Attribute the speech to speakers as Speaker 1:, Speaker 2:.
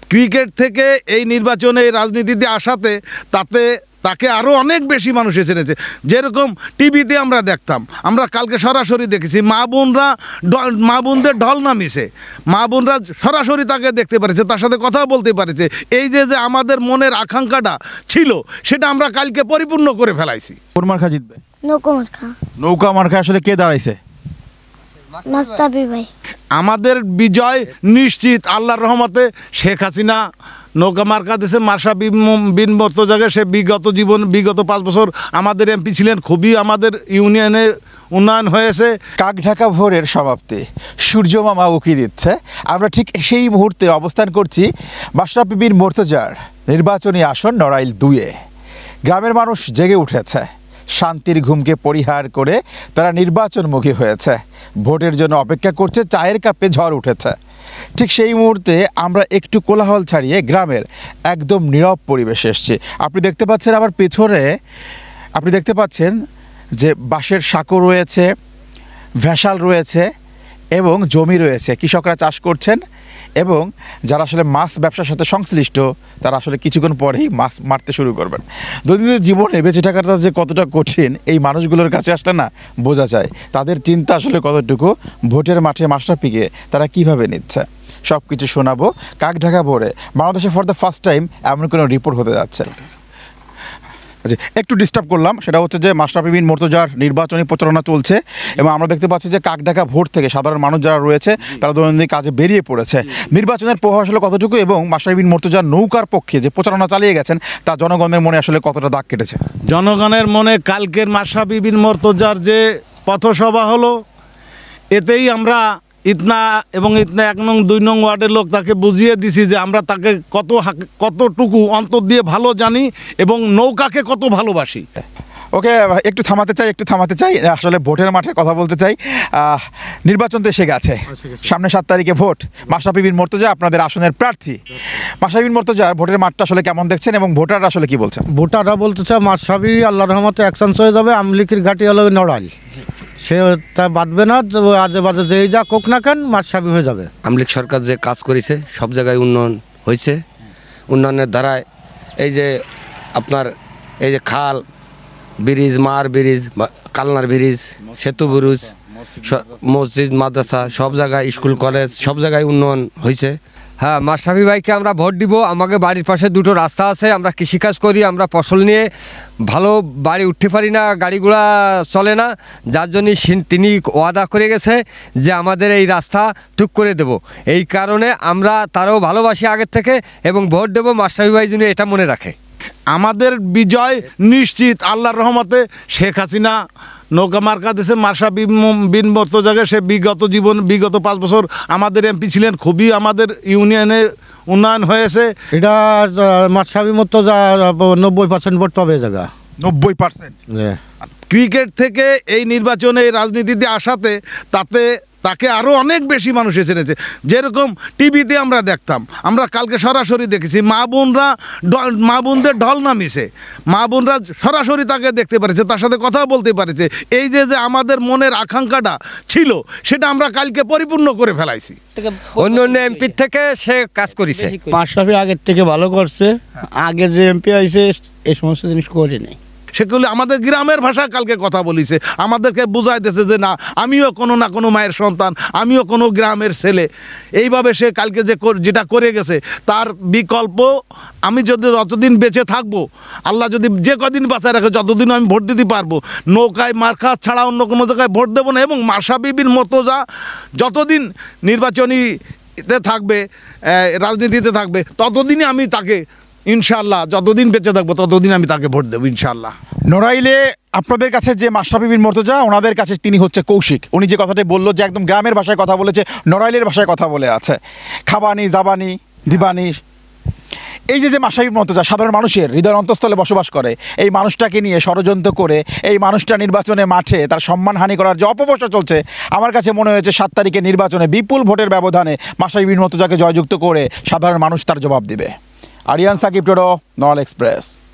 Speaker 1: Cricket থেকে এই নির্বাচনে রাজনীতিতে আসাতে তাকে আরও অনেক বেশি মানুষ এসেছে। যেরকম টিভিতে আমরা দেখতাম, আমরা কালকে সরাসরি দেখেছি মা বোনদের ঢল নামিছে, মা বোনরা সরাসরি তাকে দেখতে পারেছে, তার সাথে কথা বলতে পারেছে। এই যে আমাদের মনের আকাঙ্ক্ষাটা ছিল সেটা আমরা কালকে পরিপূর্ণ করে ফেলাইছি।
Speaker 2: কোন মার্কা জিতবে?
Speaker 3: নৌকা মার্কা আসলে কে দাঁড়াইছে?
Speaker 1: আমাদের বিজয় নিশ্চিত আল্লাহর রহমতে। শেখ হাসিনা নৌকা মার্কা দেশে মার্শা বিন মর্তজাকে সে বিগত 5 বছর আমাদের এমপি ছিলেন, খুবই আমাদের ইউনিয়নের উন্নয়ন হয়েছে।
Speaker 3: কাকঢাকা ভোরের সমাপ্তি, সূর্যমামা উকি দিচ্ছে। আমরা ঠিক সেই মুহূর্তে অবস্থান করছি মাশরাফি বিন মুর্তজার নির্বাচনী আসন নড়াইল 2-এ। গ্রামের মানুষ জেগে উঠেছে, শান্তির ঘুমকে পরিহার করে তারা নির্বাচনমুখী হয়েছে, ভোটের জন্য অপেক্ষা করছে, চায়ের কাপে ঝড় উঠেছে। ঠিক সেই মুহূর্তে আমরা একটু কোলাহল ছাড়িয়ে গ্রামের একদম নীরব পরিবেশে এসেছি। আপনি দেখতে পাচ্ছেন আমার পেছনে, আপনি দেখতে পাচ্ছেন যে বাঁশের সাঁকো রয়েছে, ভেসাল রয়েছে এবং জমি রয়েছে। কৃষকরা চাষ করছেন এবং যারা আসলে মাছ ব্যবসার সাথে সংশ্লিষ্ট তারা আসলে কিছুক্ষণ পরেই মাছ মারতে শুরু করবেন। দৈনন্দিন জীবনে বেঁচে থাকাটা যে কতটা কঠিন এই মানুষগুলোর কাছে আসলে না বোঝা যায়। তাদের চিন্তা আসলে কতটুকু, ভোটের মাঠে মাশরাফিকে তারা কিভাবে নিচ্ছে, সব কিছু শোনাবো। কাকঢাকা ভোরে বাংলাদেশে ফর দ্য ফার্স্ট টাইম এমন কোনো রিপোর্ট হতে যাচ্ছে। আচ্ছা, একটু ডিস্টার্ব করলাম, সেটা হচ্ছে যে মাশরাফি বিন মুর্তজার নির্বাচনী প্রচারণা চলছে এবং আমরা দেখতে পাচ্ছি যে কাকঢাকা ভোট থেকে সাধারণ মানুষ যারা রয়েছে তারা দৈনন্দিন কাজে বেরিয়ে পড়েছে। নির্বাচনের প্রভাব আসলে কতটুকু এবং মাশরাফি বিন মুর্তজার নৌকার পক্ষে যে প্রচারণা চালিয়ে গেছেন তা জনগণের মনে আসলে কতটা দাগ কেটেছে?
Speaker 1: জনগণের মনে কালকের মাশরাফি বিন মুর্তজার যে পথসভা হলো, এতেই আমরা ইতনা 1 নং 2 নং ওয়ার্ডের লোক তাকে বুঝিয়ে দিছি যে আমরা তাকে কতটুকু অন্তর দিয়ে ভালো জানি এবং নৌকাকে কত ভালোবাসি।
Speaker 3: ওকে, একটু থামাতে চাই আসলে ভোটের মাঠে কথা বলতে চাই। নির্বাচন তো এসে গেছে, সামনে 7 তারিখে ভোট। মাশরাফি বিন মুর্তজা আপনাদের আসনের প্রার্থী। মাশরাফি বিন মুর্তজার ভোটের মাঠটা আসলে কেমন দেখছেন এবং ভোটাররা আসলে কি বলছেন?
Speaker 2: ভোটাররা বলতে চায় মাশরাফি আল্লাহর রহমতে এক চান্স হয়ে যাবে। আমলিকির ঘাটি হলো নড়াইল, সে তা বাঁধবে না, আজে বাজে যেই যা কোক না কেন মাশরাফি হয়ে যাবে।
Speaker 4: আমলিক সরকার যে কাজ করেছে সব জায়গায় উন্নয়ন হয়েছে। উন্নয়নের দ্বারায় এই যে আপনার এই যে খাল ব্রিজ, মার ব্রিজ, কালনার ব্রিজ, সেতু ব্রিজ, মসজিদ, মাদ্রাসা, সব জায়গায় স্কুল কলেজ, সব জায়গায় উন্নয়ন হয়েছে।
Speaker 5: হ্যাঁ, মাশরাফি ভাইকে আমরা ভোট দিব। আমাকে বাড়ির পাশে 2টো রাস্তা আছে, আমরা কৃষিকাজ করি, আমরা ফসল নিয়ে ভালো বাড়ি উঠতে পারি না, গাড়িগুলা চলে না, যার জন্য তিনি ওয়াদা করে গেছে যে আমাদের এই রাস্তা ঠিক করে দেব। এই কারণে আমরা তারও ভালোবাসি আগের থেকে এবং ভোট দেব। মাশরাফি ভাই যেন এটা মনে রাখে।
Speaker 1: আমাদের বিজয় নিশ্চিত আল্লাহর রহমতে। শেখ হাসিনা নৌকা মার্কা দেশে মার্শা বিন মর্তজাকে সে বিগত 5 বছর আমাদের এমপি ছিলেন, খুবই আমাদের ইউনিয়নের উন্নয়ন হয়েছে।
Speaker 2: এটা মাশরাফি মুর্তজা 90% ভোট পাবে জায়গা।
Speaker 3: 90%?
Speaker 1: ক্রিকেট থেকে এই নির্বাচনে রাজনীতিতে আসাতে তাকে আরও অনেক বেশি মানুষ এসেছে। যেরকম টিভিতে আমরা দেখতাম, আমরা কালকে সরাসরি দেখেছি মা বোনদের ঢল নামিছে, মা বোনরা সরাসরি তাকে দেখতে পারেছে, তার সাথে কথা বলতে পারেছে। এই যে আমাদের মনের আকাঙ্ক্ষাটা ছিল সেটা আমরা কালকে পরিপূর্ণ করে ফেলাইছি।
Speaker 5: অন্য এমপির থেকে সে কাজ করেছে।
Speaker 2: মাশরাফি আগের থেকে ভালো করছে, আগে যে এমপি আইছে এই সমস্ত জিনিস করেনি।
Speaker 1: সেগুলি আমাদের গ্রামের ভাষায় কালকে কথা বলিছে, আমাদেরকে বুঝাইতেছে যে না, আমিও কোনো না কোনো মায়ের সন্তান, আমিও কোনো গ্রামের ছেলে। এইভাবে সে কালকে যেটা করে গেছে তার বিকল্প আমি যতদিন বেঁচে থাকবো, আল্লাহ যদি যে কদিন বাঁচায় রাখে, যতদিন আমি ভোট দিতে পারবো, নৌকায় মার্কা ছাড়া অন্য কোনো জায়গায় ভোট দেবো না। এবং মাশরাফি বিন মুর্তজা যতদিন নির্বাচনীতে থাকবে, রাজনীতিতে থাকবে, ততদিনই আমি তাকে ইনশাআল্লাহ, যতদিন বেঁচে থাকবো ততদিন আমি তাকে ভোট দেবো ইনশাআল্লাহ।
Speaker 3: নড়াইলে আপনাদের কাছে যে মাশরাফি বিন মুর্তজা, ওনাদের কাছে তিনি হচ্ছে কৌশিক। উনি যে কথাটা বললো যে একদম গ্রামের ভাষায় কথা বলেছে, নড়াইলের ভাষায় কথা বলে আছে, খাবানি, জাবানি, দিবানি। এই যে মাশরাফি বিন মুর্তজা সাধারণ মানুষের হৃদয়ের অন্তঃস্থলে বসবাস করে, এই মানুষটাকে নিয়ে ষড়যন্ত্র করে এই মানুষটা নির্বাচনে মাঠে তার সম্মানহানি করার যে অপপ্রচার চলছে, আমার কাছে মনে হয়েছে 7 তারিখে নির্বাচনে বিপুল ভোটের ব্যবধানে মাশরাফি বিন মুর্তজাকে জয়যুক্ত করে সাধারণ মানুষ তার জবাব দিবে। আরিয়ান সাকিব টোডো, নরাইল এক্সপ্রেস।